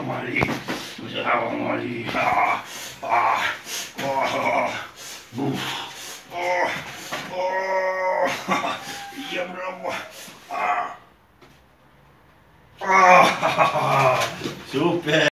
mali. Bravo, mali. Ah, ah, ah, uff, oh, oh, ja, bravo. Ah, ah, super.